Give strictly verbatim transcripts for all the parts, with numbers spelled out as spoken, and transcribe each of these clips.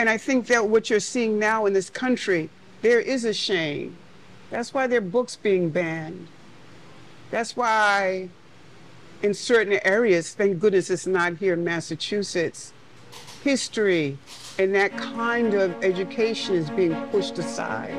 And I think that what you're seeing now in this country, there is a shame. That's why there are books being banned. That's why in certain areas, thank goodness it's not here in Massachusetts, history and that kind of education is being pushed aside.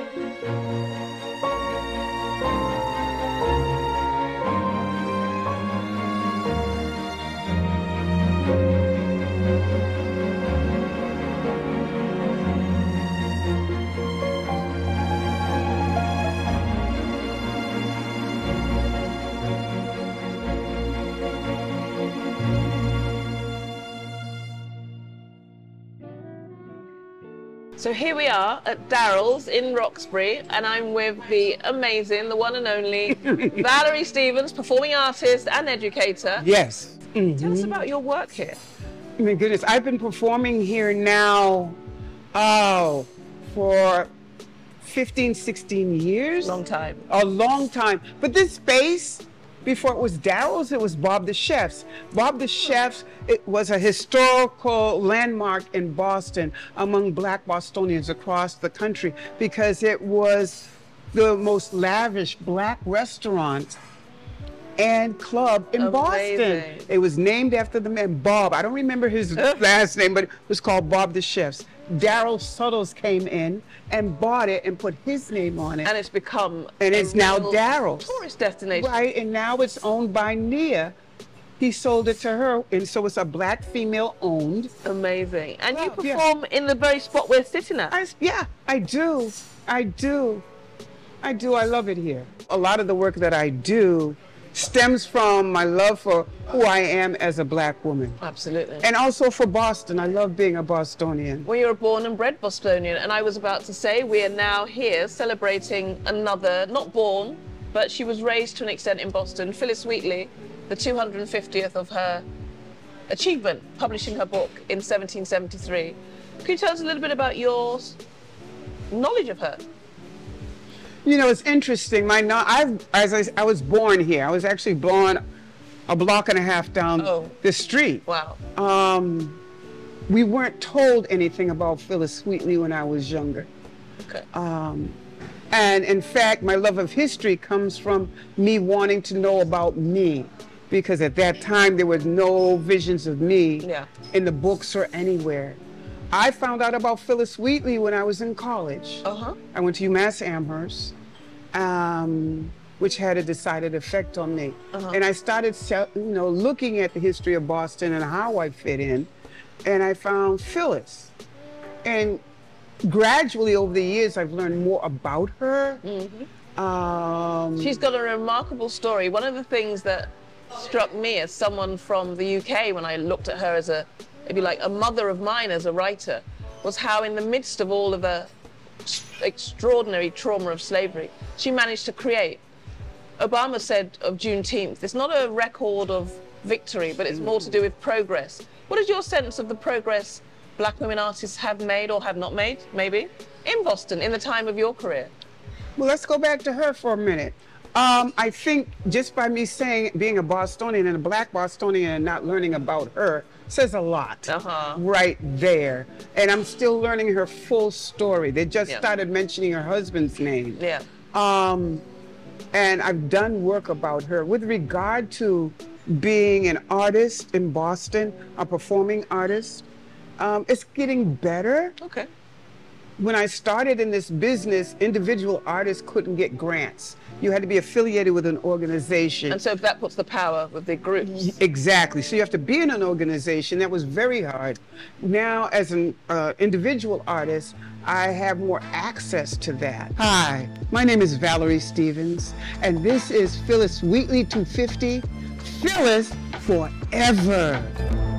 So here we are at Darrell's in Roxbury, and I'm with the amazing, the one and only Valerie Stevens, performing artist and educator. Yes. Mm-hmm. Tell us about your work here. Oh my goodness, I've been performing here now, oh, for fifteen, sixteen years. Long time. A long time. But this space, before it was Darrell's, it was Bob the Chef's. Bob the Chef's, it was a historical landmark in Boston among Black Bostonians across the country because it was the most lavish Black restaurant and club in Amazing. Boston. It was named after the man, Bob. I don't remember his last name, but it was called Bob the Chef's. Darrell Suttles came in and bought it and put his name on it. And it's become And it's now Darrell's. Tourist destination. Right, and now it's owned by Nia. He sold it to her, and so it's a Black female owned. Amazing. And Wow, you perform yeah. in the very spot we're sitting at. I, yeah, I do. I do. I do. I love it here. A lot of the work that I do stems from my love for who I am as a Black woman. Absolutely. And also for Boston. I love being a Bostonian. Well, you're a born and bred Bostonian, and I was about to say we are now here celebrating another, not born, but she was raised to an extent in Boston, Phillis Wheatley, the two hundred fiftieth of her achievement, publishing her book in seventeen seventy-three. Can you tell us a little bit about your knowledge of her? You know, it's interesting. My no I've, as I, I was born here. I was actually born a block and a half down oh. the street. Wow. Um, we weren't told anything about Phillis Wheatley when I was younger. Okay. Um, and in fact, my love of history comes from me wanting to know about me, because at that time there were no visions of me yeah. in the books or anywhere. I found out about Phillis Wheatley when I was in college. Uh-huh. I went to UMass Amherst, um, which had a decided effect on me. Uh-huh. And I started, you know, looking at the history of Boston and how I fit in, and I found Phillis. And gradually over the years, I've learned more about her. Mm-hmm. um, She's got a remarkable story. One of the things that struck me as someone from the U K when I looked at her as a, if you like, a mother of mine as a writer, was how in the midst of all of the extraordinary trauma of slavery, she managed to create. Obama said of Juneteenth, it's not a record of victory, but it's more to do with progress. What is your sense of the progress Black women artists have made or have not made, maybe, in Boston in the time of your career? Well, let's go back to her for a minute. Um, I think just by me saying being a Bostonian and a Black Bostonian and not learning about her says a lot uh-huh. right there. And I'm still learning her full story. They just yeah. started mentioning her husband's name. Yeah. Um, and I've done work about her. With regard to being an artist in Boston, a performing artist, um, it's getting better. Okay. When I started in this business, individual artists couldn't get grants. You had to be affiliated with an organization. And so that puts the power with the groups. Exactly. So you have to be in an organization. That was very hard. Now, as an uh, individual artist, I have more access to that. Hi, my name is Valerie Stevens, and this is Phillis Wheatley two fifty. Phillis forever.